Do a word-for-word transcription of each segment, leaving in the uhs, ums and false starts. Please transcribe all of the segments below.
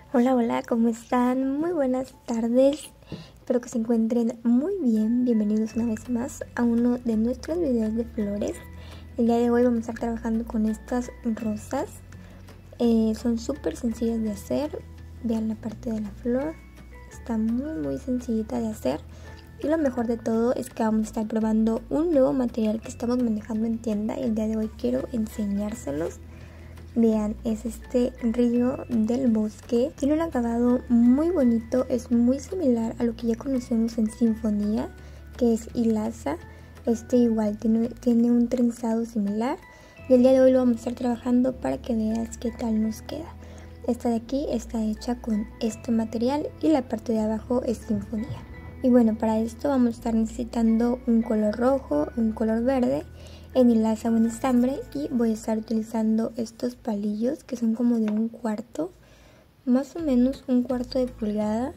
Hola, hola, ¿cómo están? Muy buenas tardes. Espero que se encuentren muy bien. Bienvenidos una vez más a uno de nuestros videos de flores. El día de hoy vamos a estar trabajando con estas rosas. Eh, son súper sencillas de hacer. Vean la parte de la flor. Está muy muy sencillita de hacer. Y lo mejor de todo es que vamos a estar probando un nuevo material que estamos manejando en tienda. Y el día de hoy quiero enseñárselos. Vean, es este río del bosque. Tiene un acabado muy bonito. Es muy similar a lo que ya conocemos en Sinfonía, que es hilaza. Este igual tiene, tiene un trenzado similar. Y el día de hoy lo vamos a estar trabajando para que veas qué tal nos queda. Esta de aquí está hecha con este material y la parte de abajo es Sinfonía. Y bueno, para esto vamos a estar necesitando un color rojo, un color verde en hilaza o en estambre, y voy a estar utilizando estos palillos que son como de un cuarto, más o menos un cuarto de pulgada.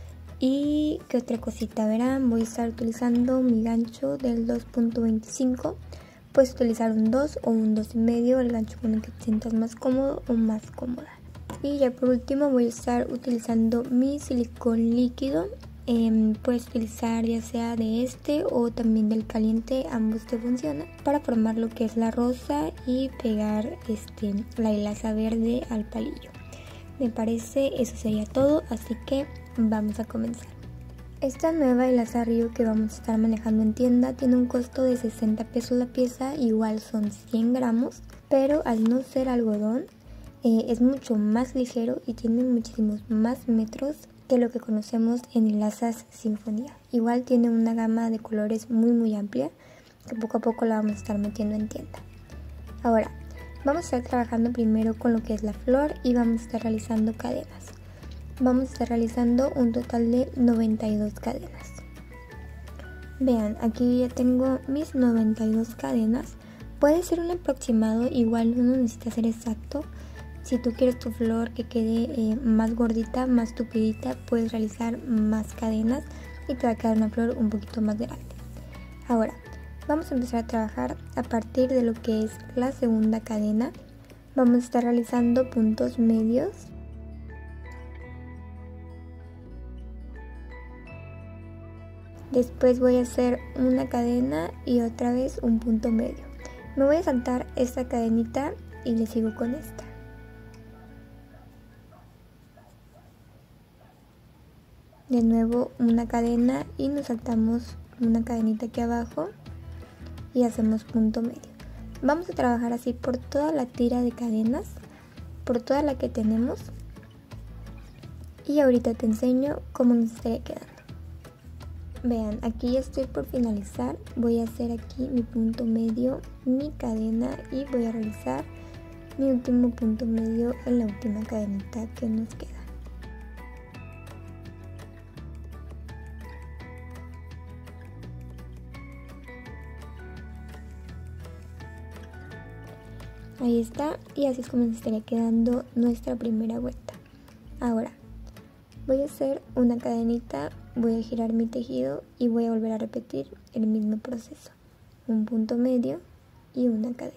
Y qué otra cosita, verán, voy a estar utilizando mi gancho del dos punto veinticinco. Puedes utilizar un dos o un dos y medio, el gancho con el que te sientas más cómodo o más cómoda. Y ya por último voy a estar utilizando mi silicón líquido. Eh, puedes utilizar ya sea de este o también del caliente, ambos te funcionan para formar lo que es la rosa y pegar este, la hilaza verde al palillo. Me parece eso sería todo, así que vamos a comenzar. Esta nueva hilaza río que vamos a estar manejando en tienda tiene un costo de sesenta pesos la pieza, igual son cien gramos, pero al no ser algodón eh, es mucho más ligero y tiene muchísimos más metros que lo que conocemos en hilazas Sinfonía. Igual tiene una gama de colores muy muy amplia que poco a poco la vamos a estar metiendo en tienda. Ahora vamos a estar trabajando primero con lo que es la flor y vamos a estar realizando cadenas. Vamos a estar realizando un total de noventa y dos cadenas. Vean, aquí ya tengo mis noventa y dos cadenas. Puede ser un aproximado, igual no necesita ser exacto. Si tú quieres tu flor que quede eh, más gordita, más tupidita, puedes realizar más cadenas y te va a quedar una flor un poquito más grande. Ahora, vamos a empezar a trabajar a partir de lo que es la segunda cadena. Vamos a estar realizando puntos medios. Después voy a hacer una cadena y otra vez un punto medio. Me voy a saltar esta cadenita y le sigo con esta. De nuevo una cadena y nos saltamos una cadenita aquí abajo y hacemos punto medio. Vamos a trabajar así por toda la tira de cadenas, por toda la que tenemos, y ahorita te enseño cómo nos estaría quedando. Vean, aquí ya estoy por finalizar. Voy a hacer aquí mi punto medio, mi cadena, y voy a realizar mi último punto medio en la última cadenita que nos queda. Ahí está, y así es como nos estaría quedando nuestra primera vuelta. Ahora voy a hacer una cadenita, voy a girar mi tejido y voy a volver a repetir el mismo proceso. Un punto medio y una cadena.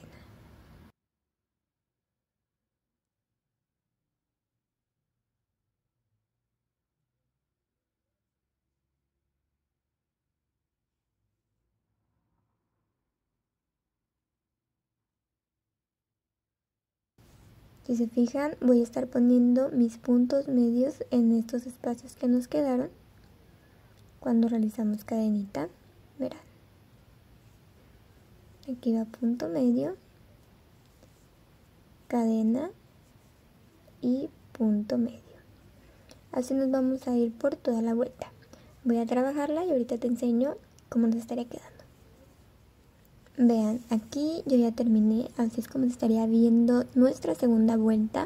Si se fijan, voy a estar poniendo mis puntos medios en estos espacios que nos quedaron cuando realizamos cadenita. Verán, aquí va punto medio, cadena y punto medio. Así nos vamos a ir por toda la vuelta. Voy a trabajarla y ahorita te enseño cómo nos estaría quedando. Vean, aquí yo ya terminé, así es como estaría viendo nuestra segunda vuelta.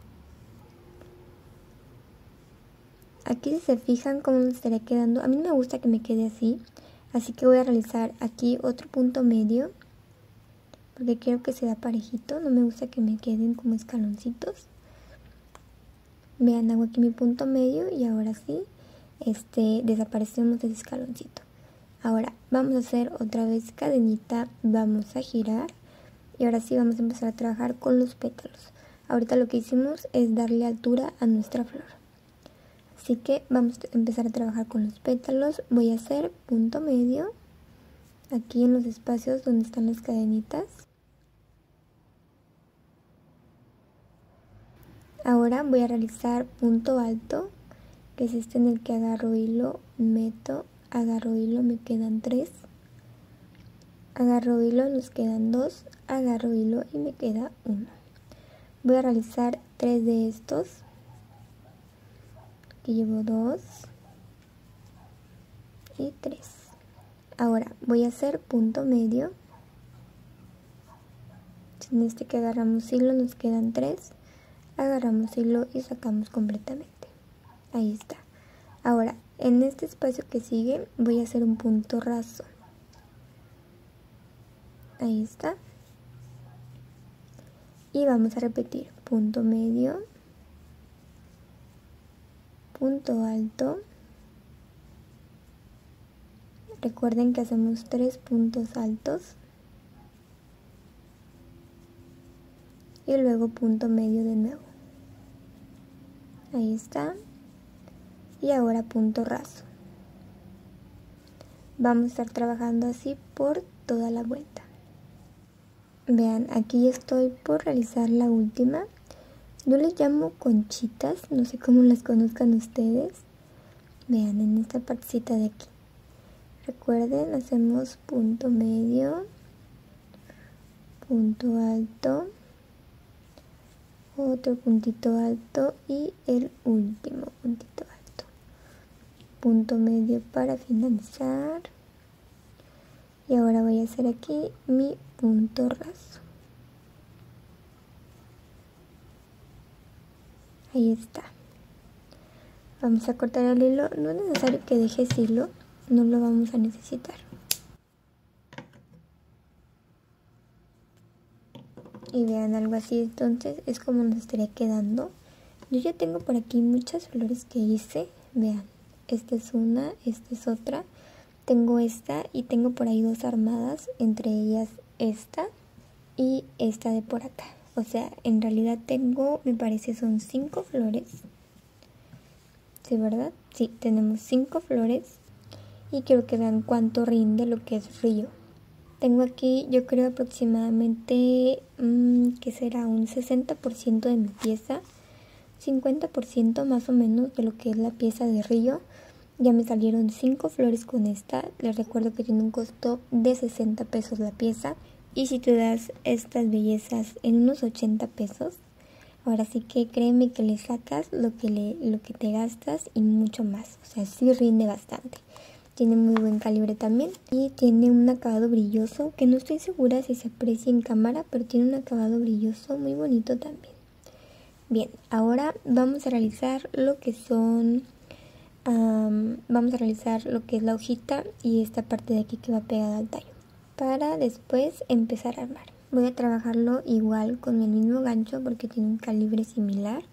Aquí si se fijan cómo nos estaría quedando, a mí me gusta que me quede así, así que voy a realizar aquí otro punto medio, porque quiero que sea parejito, no me gusta que me queden como escaloncitos. Vean, hago aquí mi punto medio y ahora sí, este, desaparecemos ese escaloncito. Ahora vamos a hacer otra vez cadenita, vamos a girar y ahora sí vamos a empezar a trabajar con los pétalos. Ahorita lo que hicimos es darle altura a nuestra flor. Así que vamos a empezar a trabajar con los pétalos. Voy a hacer punto medio aquí en los espacios donde están las cadenitas. Ahora voy a realizar punto alto, que es este en el que agarro hilo, meto, agarro hilo, me quedan tres. Agarro hilo, nos quedan dos, agarro hilo y me queda uno. Voy a realizar tres de estos. Aquí llevo dos y tres. Ahora voy a hacer punto medio. En este que agarramos hilo nos quedan tres. Agarramos hilo y sacamos completamente. Ahí está. Ahora en este espacio que sigue voy a hacer un punto raso. Ahí está. Y vamos a repetir punto medio, punto alto. Recuerden que hacemos tres puntos altos y luego punto medio de nuevo. Ahí está. Y ahora punto raso. Vamos a estar trabajando así por toda la vuelta. Vean, aquí estoy por realizar la última. Yo les llamo conchitas, no sé cómo las conozcan ustedes. Vean, en esta partecita de aquí. Recuerden, hacemos punto medio, punto alto, otro puntito alto y el último puntito alto. Punto medio para finalizar. Y ahora voy a hacer aquí mi punto raso. Ahí está. Vamos a cortar el hilo. No es necesario que dejes hilo, no lo vamos a necesitar. Y vean, algo así entonces es como nos estaría quedando. Yo ya tengo por aquí muchas flores que hice. Vean, esta es una, esta es otra. Tengo esta y tengo por ahí dos armadas, entre ellas esta y esta de por acá. O sea, en realidad tengo, me parece son cinco flores. ¿Sí, verdad? Sí, tenemos cinco flores. Y quiero que vean cuánto rinde lo que es río. Tengo aquí, yo creo aproximadamente, mmm, que será un sesenta por ciento de mi pieza. cincuenta por ciento más o menos de lo que es la pieza de río. Ya me salieron cinco flores con esta. Les recuerdo que tiene un costo de sesenta pesos la pieza. Y si tú das estas bellezas en unos ochenta pesos, ahora sí que créeme que le sacas lo que, le, lo que te gastas y mucho más. O sea, sí rinde bastante. Tiene muy buen calibre también. Y tiene un acabado brilloso, que no estoy segura si se aprecia en cámara, pero tiene un acabado brilloso muy bonito también. Bien, ahora vamos a realizar lo que son... Um, vamos a realizar lo que es la hojita y esta parte de aquí que va pegada al tallo, para después empezar a armar. Voy a trabajarlo igual con el mismo gancho porque tiene un calibre similar.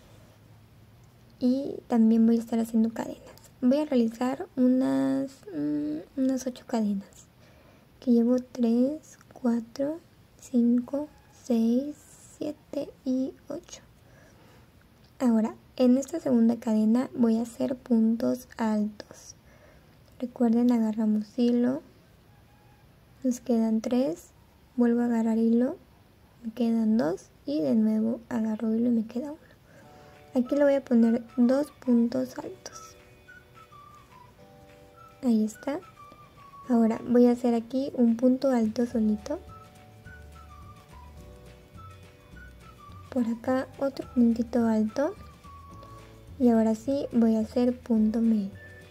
Y también voy a estar haciendo cadenas. Voy a realizar unas, mmm, unas ocho cadenas. Que llevo tres, cuatro, cinco, seis, siete y ocho. Ahora, en esta segunda cadena voy a hacer puntos altos. Recuerden, agarramos hilo, nos quedan tres, vuelvo a agarrar hilo, me quedan dos y de nuevo agarro hilo y me queda uno. Aquí le voy a poner dos puntos altos. Ahí está. Ahora voy a hacer aquí un punto alto solito. Por acá otro puntito alto. Y ahora sí voy a hacer punto medio.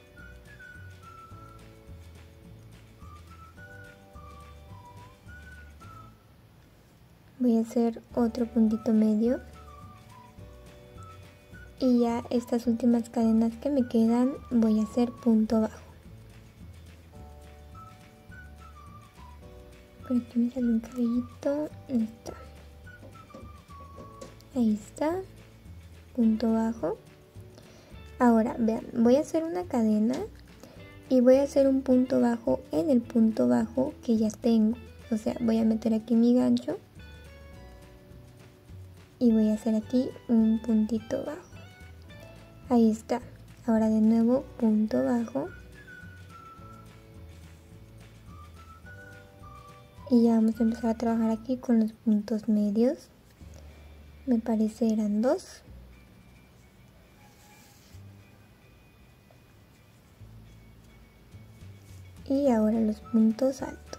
Voy a hacer otro puntito medio. Y ya estas últimas cadenas que me quedan voy a hacer punto bajo. Por aquí me sale un cabellito. Ahí está. Ahí está. Punto bajo. Ahora, vean, voy a hacer una cadena y voy a hacer un punto bajo en el punto bajo que ya tengo. O sea, voy a meter aquí mi gancho. y voy a hacer aquí un puntito bajo. Ahí está. Ahora de nuevo punto bajo. Y ya vamos a empezar a trabajar aquí con los puntos medios. Me parece eran dos. Y ahora los puntos altos.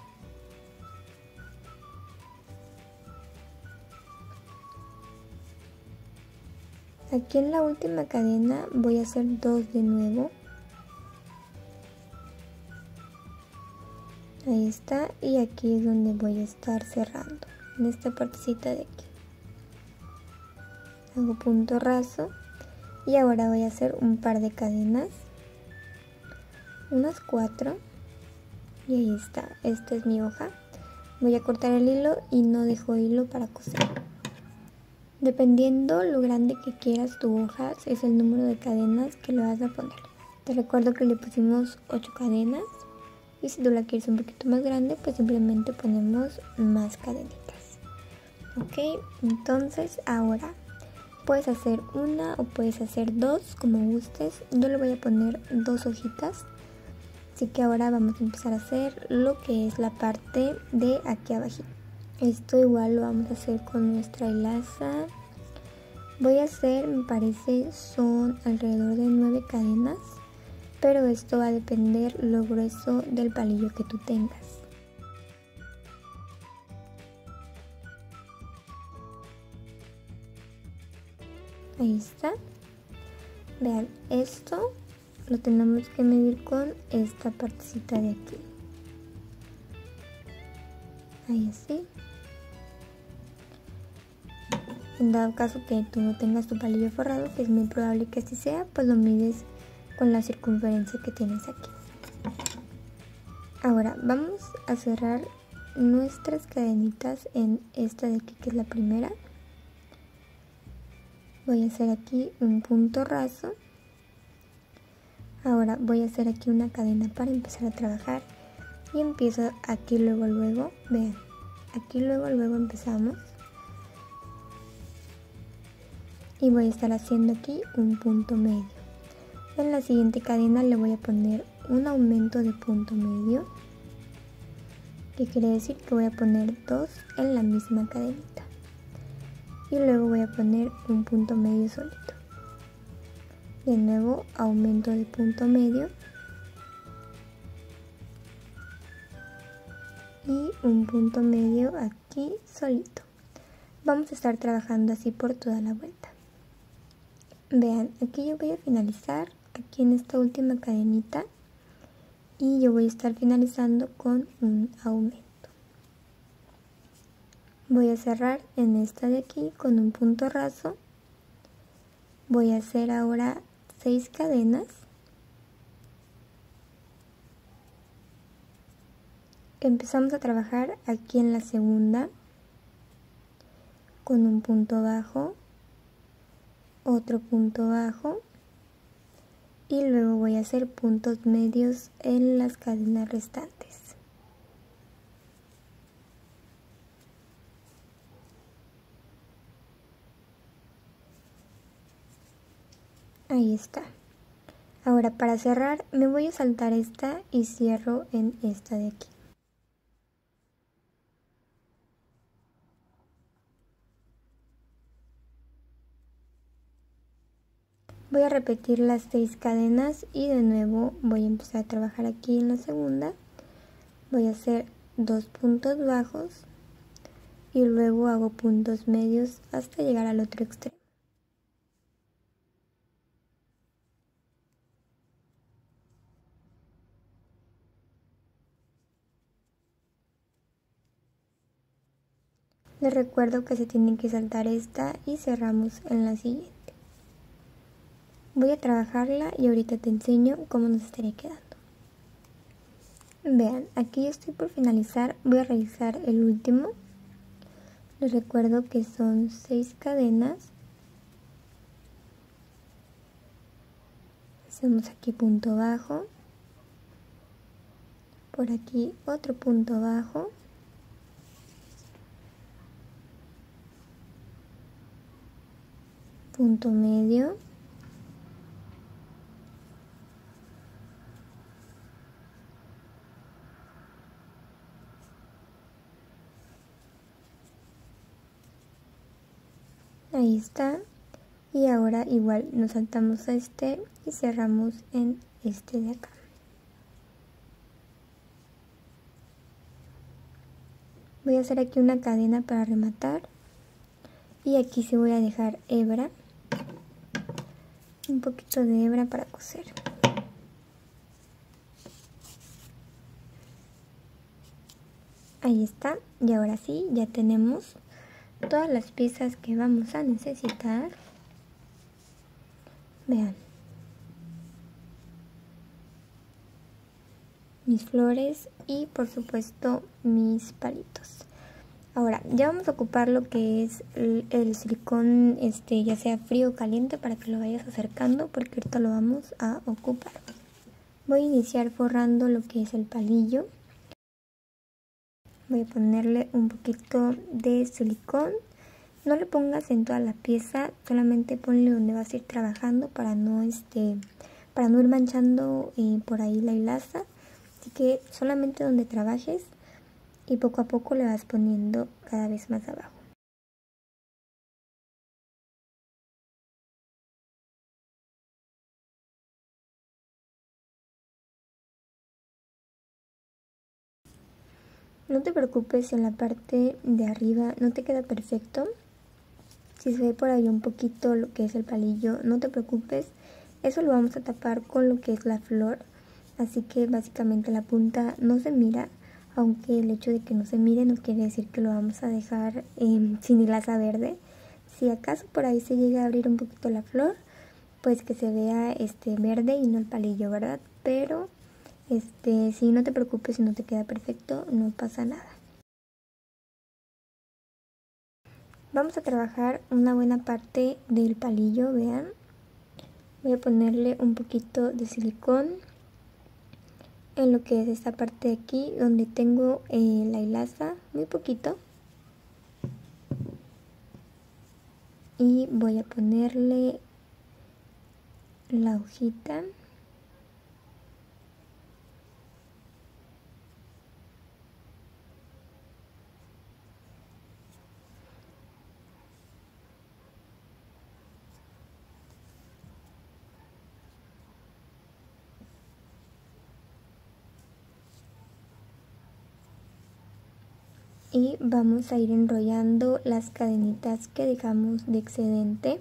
Aquí en la última cadena voy a hacer dos de nuevo. Ahí está, y aquí es donde voy a estar cerrando, en esta partecita de aquí. Hago punto raso y ahora voy a hacer un par de cadenas. Unas cuatro. Y ahí está, esta es mi hoja. Voy a cortar el hilo y no dejo hilo para coser. Dependiendo lo grande que quieras tu hoja, es el número de cadenas que le vas a poner. Te recuerdo que le pusimos ocho cadenas. Y si tú la quieres un poquito más grande, pues simplemente ponemos más cadenitas. Ok, entonces ahora puedes hacer una o puedes hacer dos, como gustes. Yo le voy a poner dos hojitas. Así que ahora vamos a empezar a hacer lo que es la parte de aquí abajo. Esto igual lo vamos a hacer con nuestra hilaza. Voy a hacer, me parece, son alrededor de nueve cadenas. Pero esto va a depender lo grueso del palillo que tú tengas. Ahí está. Vean, esto lo tenemos que medir con esta partecita de aquí. Ahí así. En dado caso que tú no tengas tu palillo forrado, que es muy probable que así sea, pues lo mides con la circunferencia que tienes aquí. Ahora vamos a cerrar nuestras cadenitas en esta de aquí, que es la primera. Voy a hacer aquí un punto raso. Ahora voy a hacer aquí una cadena para empezar a trabajar y empiezo aquí luego luego, vean, aquí luego luego empezamos y voy a estar haciendo aquí un punto medio. En la siguiente cadena le voy a poner un aumento de punto medio, que quiere decir que voy a poner dos en la misma cadenita y luego voy a poner un punto medio solito. De nuevo aumento de punto medio y un punto medio aquí solito. Vamos a estar trabajando así por toda la vuelta. Vean, aquí yo voy a finalizar aquí en esta última cadenita y yo voy a estar finalizando con un aumento. Voy a cerrar en esta de aquí con un punto raso. Voy a hacer ahora seis cadenas. Empezamos a trabajar aquí en la segunda con un punto bajo, otro punto bajo y luego voy a hacer puntos medios en las cadenas restantes. Ahí está. Ahora para cerrar me voy a saltar esta y cierro en esta de aquí. Voy a repetir las seis cadenas y de nuevo voy a empezar a trabajar aquí en la segunda. Voy a hacer dos puntos bajos y luego hago puntos medios hasta llegar al otro extremo. Les recuerdo que se tienen que saltar esta y cerramos en la siguiente. Voy a trabajarla y ahorita te enseño cómo nos estaría quedando. Vean, aquí ya estoy por finalizar, voy a realizar el último. Les recuerdo que son seis cadenas. Hacemos aquí punto bajo. Por aquí otro punto bajo. punto medio. Ahí está. Y ahora igual nos saltamos a este y cerramos en este de acá. Voy a hacer aquí una cadena para rematar. Y aquí sí voy a dejar hebra. Un poquito de hebra para coser. Ahí está. Y ahora sí, ya tenemos todas las piezas que vamos a necesitar. Vean. Mis flores y por supuesto mis palitos. Ahora ya vamos a ocupar lo que es el, el silicón, este, ya sea frío o caliente, para que lo vayas acercando porque ahorita lo vamos a ocupar. Voy a iniciar forrando lo que es el palillo. Voy a ponerle un poquito de silicón. No le pongas en toda la pieza, solamente ponle donde vas a ir trabajando para no, este, para no ir manchando eh, por ahí la hilaza. Así que solamente donde trabajes y poco a poco le vas poniendo cada vez más abajo. No te preocupes si en la parte de arriba no te queda perfecto. Si se ve por ahí un poquito lo que es el palillo, no te preocupes. Eso lo vamos a tapar con lo que es la flor. Así que básicamente la punta no se mira, aunque el hecho de que no se mire no quiere decir que lo vamos a dejar eh, sin hilaza verde. Si acaso por ahí se llega a abrir un poquito la flor, pues que se vea este verde y no el palillo, ¿verdad? Pero este si no te preocupes si no te queda perfecto, no pasa nada. Vamos a trabajar una buena parte del palillo, vean. Voy a ponerle un poquito de silicón en lo que es esta parte de aquí donde tengo eh, la hilaza, muy poquito. Y voy a ponerle la hojita. Y vamos a ir enrollando las cadenitas que dejamos de excedente.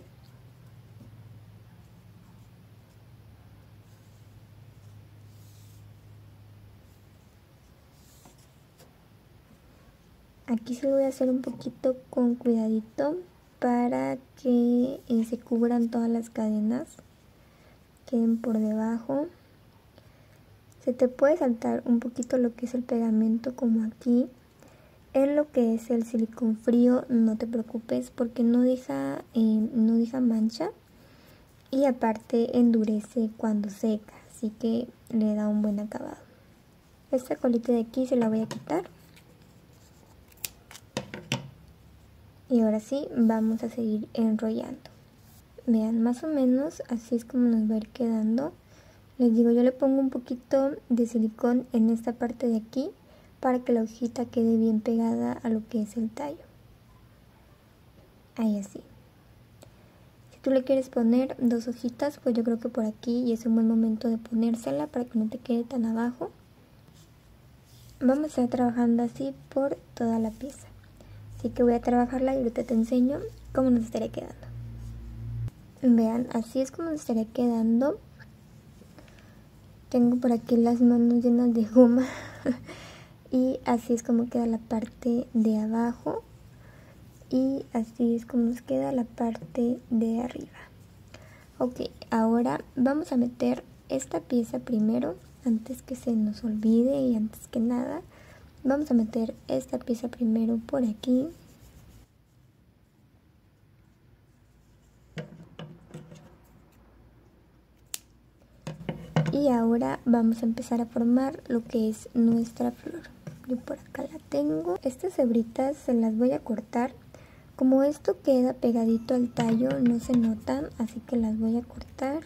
Aquí se lo voy a hacer un poquito con cuidadito para que eh, se cubran todas las cadenas, queden por debajo. Se te puede saltar un poquito lo que es el pegamento, como aquí. En lo que es el silicón frío no te preocupes porque no deja, eh, no deja mancha y aparte endurece cuando seca, así que le da un buen acabado. Esta colita de aquí se la voy a quitar. Y ahora sí vamos a seguir enrollando. Vean, más o menos así es como nos va a ir quedando. Les digo, yo le pongo un poquito de silicón en esta parte de aquí para que la hojita quede bien pegada a lo que es el tallo. Ahí así. Si tú le quieres poner dos hojitas, pues yo creo que por aquí y es un buen momento de ponérsela para que no te quede tan abajo. Vamos a estar trabajando así por toda la pieza. Así que voy a trabajarla y ahorita te enseño cómo nos estaría quedando. Vean, así es como nos estaría quedando. Tengo por aquí las manos llenas de goma. Y así es como queda la parte de abajo. Y así es como nos queda la parte de arriba. Ok, ahora vamos a meter esta pieza primero, antes que se nos olvide y antes que nada. Vamos a meter esta pieza primero por aquí. Y ahora vamos a empezar a formar lo que es nuestra flor. Yo por acá la tengo. Estas hebritas se las voy a cortar Como esto queda pegadito al tallo, no se notan, así que las voy a cortar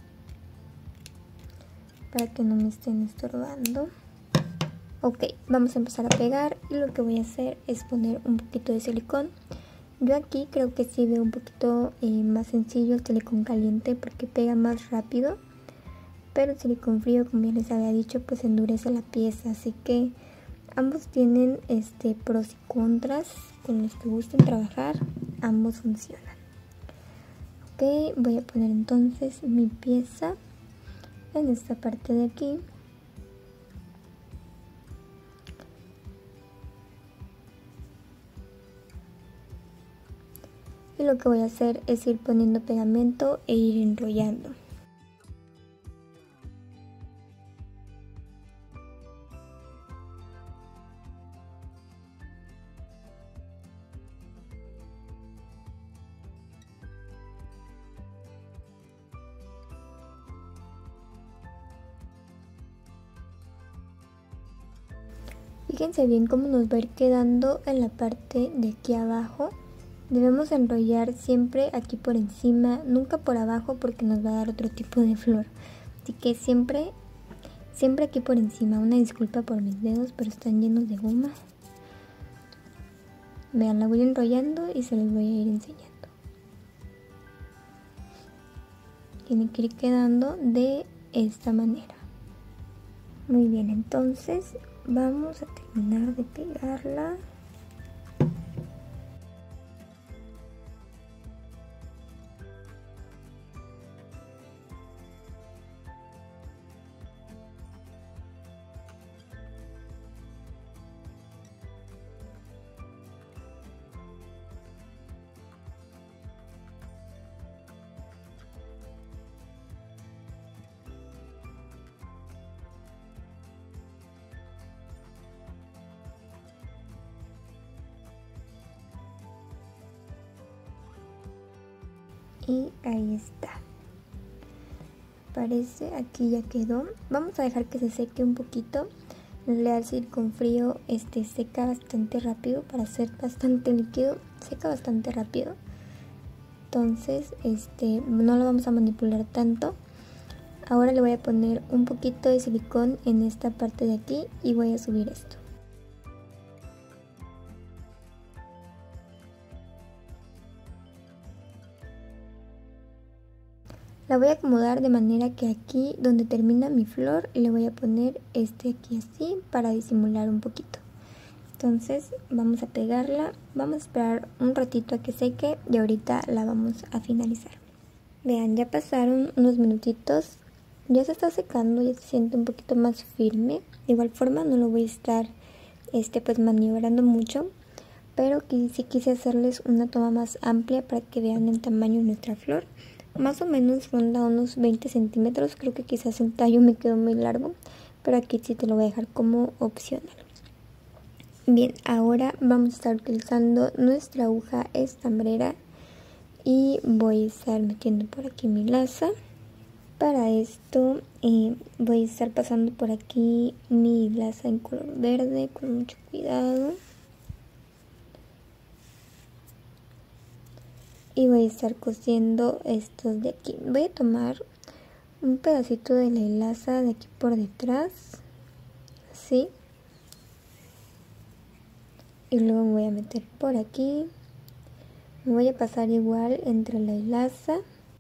para que no me estén estorbando. Ok, vamos a empezar a pegar y lo que voy a hacer es poner un poquito de silicón. Yo aquí creo que sí veo un poquito eh, más sencillo el silicón caliente porque pega más rápido, pero el silicón frío, como ya les había dicho, pues endurece la pieza, así que ambos tienen este pros y contras. Con los que gusten trabajar, ambos funcionan. Ok, voy a poner entonces mi pieza en esta parte de aquí. Y lo que voy a hacer es ir poniendo pegamento e ir enrollando. Fíjense bien cómo nos va a ir quedando en la parte de aquí abajo. Debemos enrollar siempre aquí por encima, nunca por abajo porque nos va a dar otro tipo de flor. Así que siempre, siempre aquí por encima. Una disculpa por mis dedos, pero están llenos de goma. Vean, la voy enrollando y se los voy a ir enseñando. Tiene que ir quedando de esta manera. Muy bien, entonces vamos a terminar de pegarla. Y ahí está. Parece, aquí ya quedó. Vamos a dejar que se seque un poquito. En realidad el silicón frío este, seca bastante rápido. Para ser bastante líquido, seca bastante rápido. Entonces este, no lo vamos a manipular tanto. Ahora le voy a poner un poquito de silicón en esta parte de aquí y voy a subir esto. La voy a acomodar de manera que aquí donde termina mi flor le voy a poner este aquí así para disimular un poquito. Entonces vamos a pegarla, vamos a esperar un ratito a que seque y ahorita la vamos a finalizar. Vean, ya pasaron unos minutitos, ya se está secando, ya se siente un poquito más firme. De igual forma no lo voy a estar este, pues maniobrando mucho, pero aquí sí quise hacerles una toma más amplia para que vean el tamaño de nuestra flor. Más o menos ronda unos veinte centímetros, creo que quizás el tallo me quedó muy largo, pero aquí sí te lo voy a dejar como opcional. Bien, ahora vamos a estar utilizando nuestra aguja estambrera y voy a estar metiendo por aquí mi laza. Para esto eh, voy a estar pasando por aquí mi laza en color verde con mucho cuidado. Y voy a estar cosiendo estos de aquí. Voy a tomar un pedacito de la hilaza de aquí por detrás, así, y luego me voy a meter por aquí. Me voy a pasar igual entre la hilaza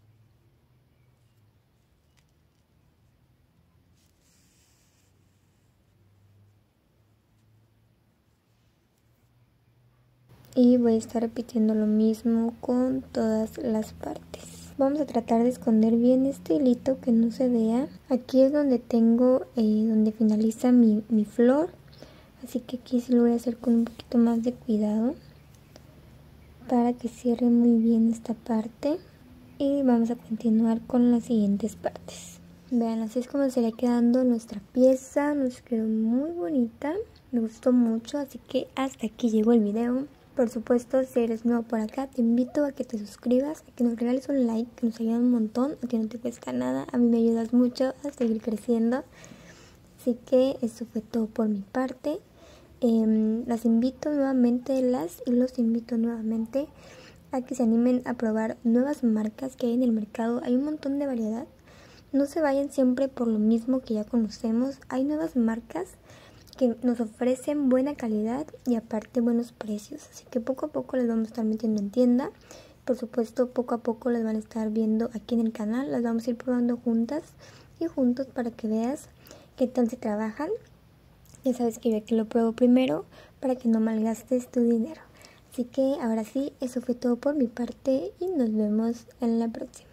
y voy a estar repitiendo lo mismo con todas las partes. Vamos a tratar de esconder bien este hilito que no se vea. Aquí es donde tengo, eh, donde finaliza mi, mi flor. Así que aquí sí lo voy a hacer con un poquito más de cuidado para que cierre muy bien esta parte. Y vamos a continuar con las siguientes partes. Vean, así es como se le quedando nuestra pieza. Nos quedó muy bonita. Me gustó mucho, así que hasta aquí llegó el video. Por supuesto, si eres nuevo por acá, te invito a que te suscribas, a que nos regales un like, que nos ayuda un montón, a que no te cuesta nada. A mí me ayudas mucho a seguir creciendo. Así que eso fue todo por mi parte. eh, las invito nuevamente, las y los invito nuevamente a que se animen a probar nuevas marcas que hay en el mercado. Hay un montón de variedad. No se vayan siempre por lo mismo que ya conocemos. Hay nuevas marcas que nos ofrecen buena calidad y aparte buenos precios. Así que poco a poco les vamos a estar metiendo en tienda. Por supuesto, poco a poco las van a estar viendo aquí en el canal. Las vamos a ir probando juntas y juntos para que veas qué tal se trabajan. Ya sabes que yo aquí lo pruebo primero para que no malgastes tu dinero. Así que ahora sí, eso fue todo por mi parte y nos vemos en la próxima.